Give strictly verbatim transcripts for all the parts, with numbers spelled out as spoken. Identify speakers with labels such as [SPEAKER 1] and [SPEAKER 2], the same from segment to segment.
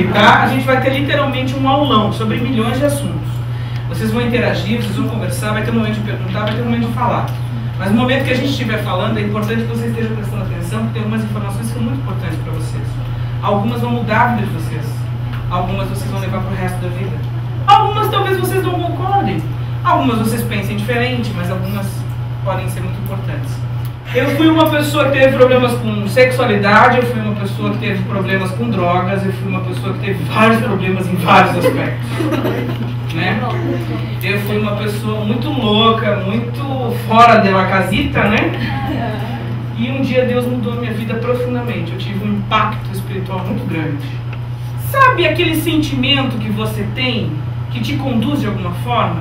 [SPEAKER 1] aqui, tá? A gente vai ter literalmente um aulão sobre milhões de assuntos. Vocês vão interagir, vocês vão conversar, vai ter um momento de perguntar, vai ter um momento de falar. Mas no momento que a gente estiver falando, é importante que vocês estejam prestando atenção, porque tem algumas informações que são muito importantes para vocês. Algumas vão mudar a vida de vocês. Algumas vocês vão levar para o resto da vida. Algumas talvez vocês não concordem. Algumas vocês pensem diferente, mas algumas podem ser muito importantes. Eu fui uma pessoa que teve problemas com sexualidade, eu fui uma pessoa que teve problemas com drogas, eu fui uma pessoa que teve vários problemas em vários aspectos. Né? Eu fui uma pessoa muito louca, muito fora de uma casita, né? E um dia Deus mudou a minha vida profundamente. Eu tive um impacto espiritual muito grande. Sabe aquele sentimento que você tem, que te conduz de alguma forma?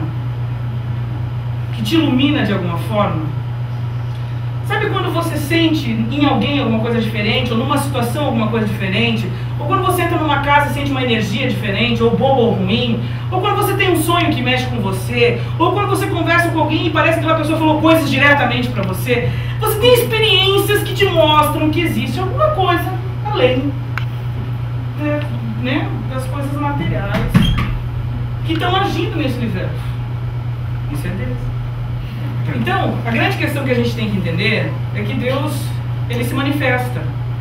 [SPEAKER 1] Que te ilumina de alguma forma? Sabe quando você sente em alguém alguma coisa diferente, ou numa situação alguma coisa diferente, ou quando você entra numa casa e sente uma energia diferente, ou boa ou ruim, ou quando você tem um sonho que mexe com você, ou quando você conversa com alguém e parece que aquela pessoa falou coisas diretamente para você, você tem experiências que te mostram que existe alguma coisa além, né, né, das coisas materiais que estão agindo nesse universo. Isso é Deus. Então, a grande questão que a gente tem que entender é que Deus, Ele se manifesta.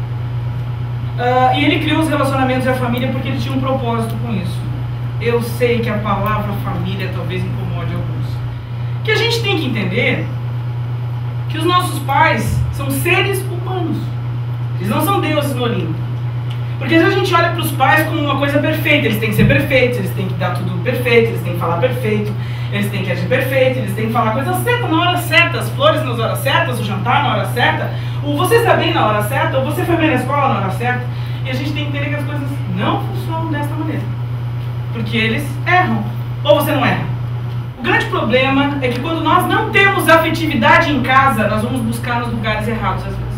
[SPEAKER 1] Uh, e Ele criou os relacionamentos e a família porque Ele tinha um propósito com isso. Eu sei que a palavra família talvez incomode alguns. Que a gente tem que entender que os nossos pais são seres humanos. Eles não são deuses no Olimpo. Porque às vezes a gente olha para os pais como uma coisa perfeita. Eles têm que ser perfeitos, eles têm que dar tudo perfeito, eles têm que falar perfeito, eles têm que agir perfeito, eles têm que falar a coisa certa na hora certa, as flores nas horas certas, o jantar na hora certa, ou você está bem na hora certa, ou você foi bem na escola na hora certa. E a gente tem que entender que as coisas não funcionam dessa maneira. Porque eles erram. Ou você não erra. O grande problema é que quando nós não temos afetividade em casa, nós vamos buscar nos lugares errados às vezes.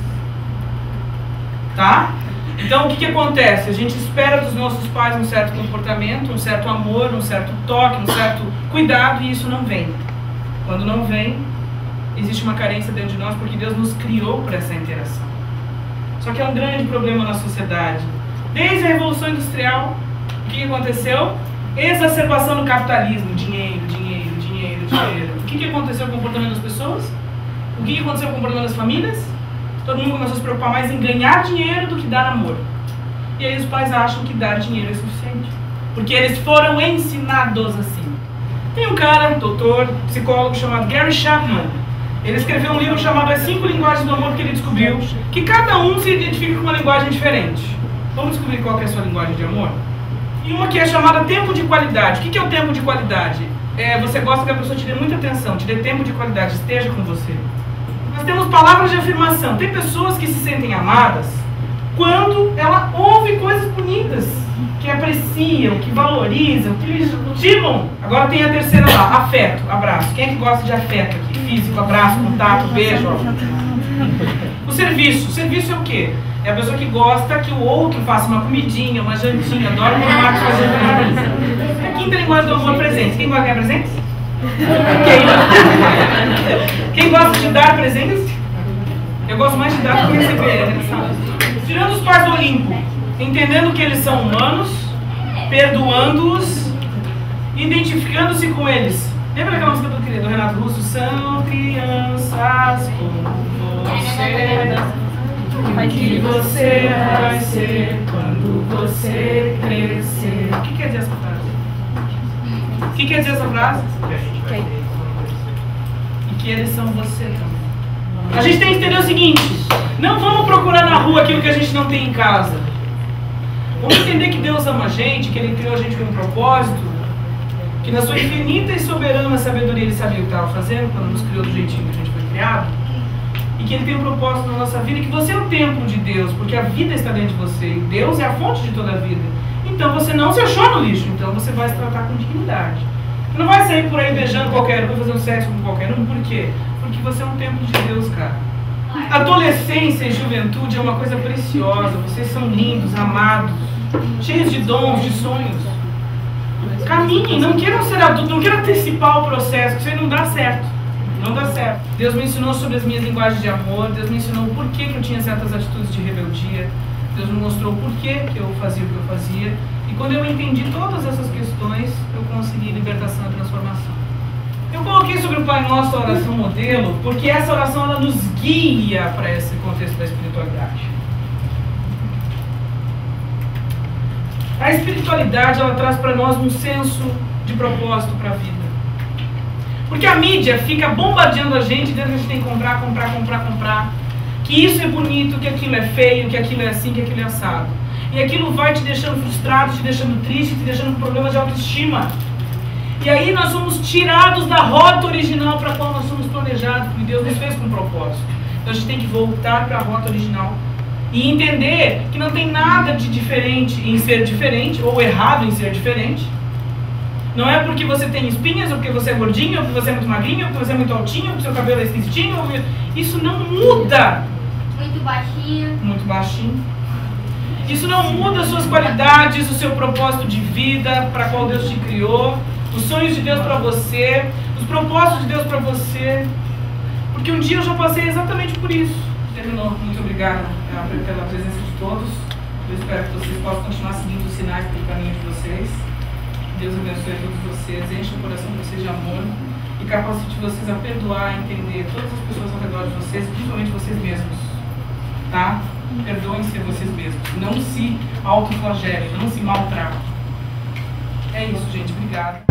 [SPEAKER 1] Tá? Então o que, que acontece? A gente espera dos nossos pais um certo comportamento, um certo amor, um certo toque, um certo cuidado, e isso não vem. Quando não vem, existe uma carência dentro de nós, porque Deus nos criou para essa interação. Só que é um grande problema na sociedade. Desde a Revolução Industrial, o que, que aconteceu? Exacerbação do capitalismo, dinheiro, dinheiro, dinheiro, dinheiro. O que, que aconteceu com o comportamento das pessoas? O que, que aconteceu com o comportamento das famílias? Todo mundo começou a se preocupar mais em ganhar dinheiro do que dar amor. E aí os pais acham que dar dinheiro é suficiente. Porque eles foram ensinados assim. Tem um cara, doutor, psicólogo, chamado Gary Chapman. Ele escreveu um livro chamado As Cinco Linguagens do Amor, que ele descobriu que cada um se identifica com uma linguagem diferente. Vamos descobrir qual que é a sua linguagem de amor? E uma que é chamada tempo de qualidade. O que, que é o tempo de qualidade? É, você gosta que a pessoa te dê muita atenção, te dê tempo de qualidade, esteja com você. Nós temos palavras de afirmação. Tem pessoas que se sentem amadas quando ela ouve coisas bonitas, que apreciam, que valorizam, que lhes motivam. Agora tem a terceira lá, afeto, abraço. Quem é que gosta de afeto aqui? Físico, abraço, contato, beijo. O serviço. O serviço é o quê? É a pessoa que gosta que o outro faça uma comidinha, uma jantinha, adora o Marcos fazer presente. É a quinta linguagem do amor, presente. Quem gosta de ganhar presentes? Quem? Quem gosta de dar presentes? Eu gosto mais de dar do que receber, é engraçado. Tirando os pais do Olimpo, entendendo que eles são humanos, perdoando-os, identificando-se com eles. Lembra aquela música do, do Renato Russo? São crianças como você, o que você vai ser quando você crescer. O que quer dizer essa frase? O que quer dizer essa frase? Okay. E que eles são você também. A gente tem que entender o seguinte: não vamos procurar na rua aquilo que a gente não tem em casa. Vamos entender que Deus ama a gente, que Ele criou a gente com um propósito, que na sua infinita e soberana sabedoria Ele sabia o que estava fazendo quando nos criou do jeitinho que a gente foi criado, e que Ele tem um propósito na nossa vida, e que você é o templo de Deus, porque a vida está dentro de você, e Deus é a fonte de toda a vida. Então você não se achou no lixo, então você vai se tratar com dignidade. Você não vai sair por aí beijando qualquer um, fazendo sexo com qualquer um, por quê? Porque você é um templo de Deus, cara. Adolescência e juventude é uma coisa preciosa, vocês são lindos, amados, cheios de dons, de sonhos. Caminhem, não queiram ser adultos, não queiram antecipar o processo, que isso aí não dá certo. Não dá certo. Deus me ensinou sobre as minhas linguagens de amor, Deus me ensinou o porquê que eu tinha certas atitudes de rebeldia, Deus me mostrou o porquê que eu fazia o que eu fazia, E quando eu entendi todas essas questões, eu consegui libertação e transformação. Eu coloquei sobre o Pai Nosso a oração modelo, porque essa oração ela nos guia para esse contexto da espiritualidade. A espiritualidade ela traz para nós um senso de propósito para a vida. Porque a mídia fica bombardeando a gente, dizendo que a gente tem que comprar, comprar, comprar, comprar. Que isso é bonito, que aquilo é feio, que aquilo é assim, que aquilo é assado. E aquilo vai te deixando frustrado, te deixando triste, te deixando com problemas de autoestima. E aí nós somos tirados da rota original para a qual nós somos planejados, porque Deus nos fez com um propósito. Então a gente tem que voltar para a rota original e entender que não tem nada de diferente em ser diferente, ou errado em ser diferente. Não é porque você tem espinhas, ou porque você é gordinho, ou porque você é muito magrinho, ou porque você é muito altinho, ou porque seu cabelo é esquisitinho. Ou... Isso não muda.
[SPEAKER 2] Muito baixinho.
[SPEAKER 1] Muito baixinho. Isso não muda as suas qualidades, o seu propósito de vida, para qual Deus te criou, os sonhos de Deus para você, os propósitos de Deus para você. Porque um dia eu já passei exatamente por isso. Terminou. Muito obrigada pela presença de todos. Eu espero que vocês possam continuar seguindo os sinais pelo caminho de vocês. Deus abençoe a todos vocês, enche o coração de vocês de amor e capacite vocês a perdoar, a entender todas as pessoas ao redor de vocês, principalmente vocês mesmos. Tá? Perdoem-se a vocês mesmos. Não se autoflagelem, não se maltratem. É isso, gente. Obrigada.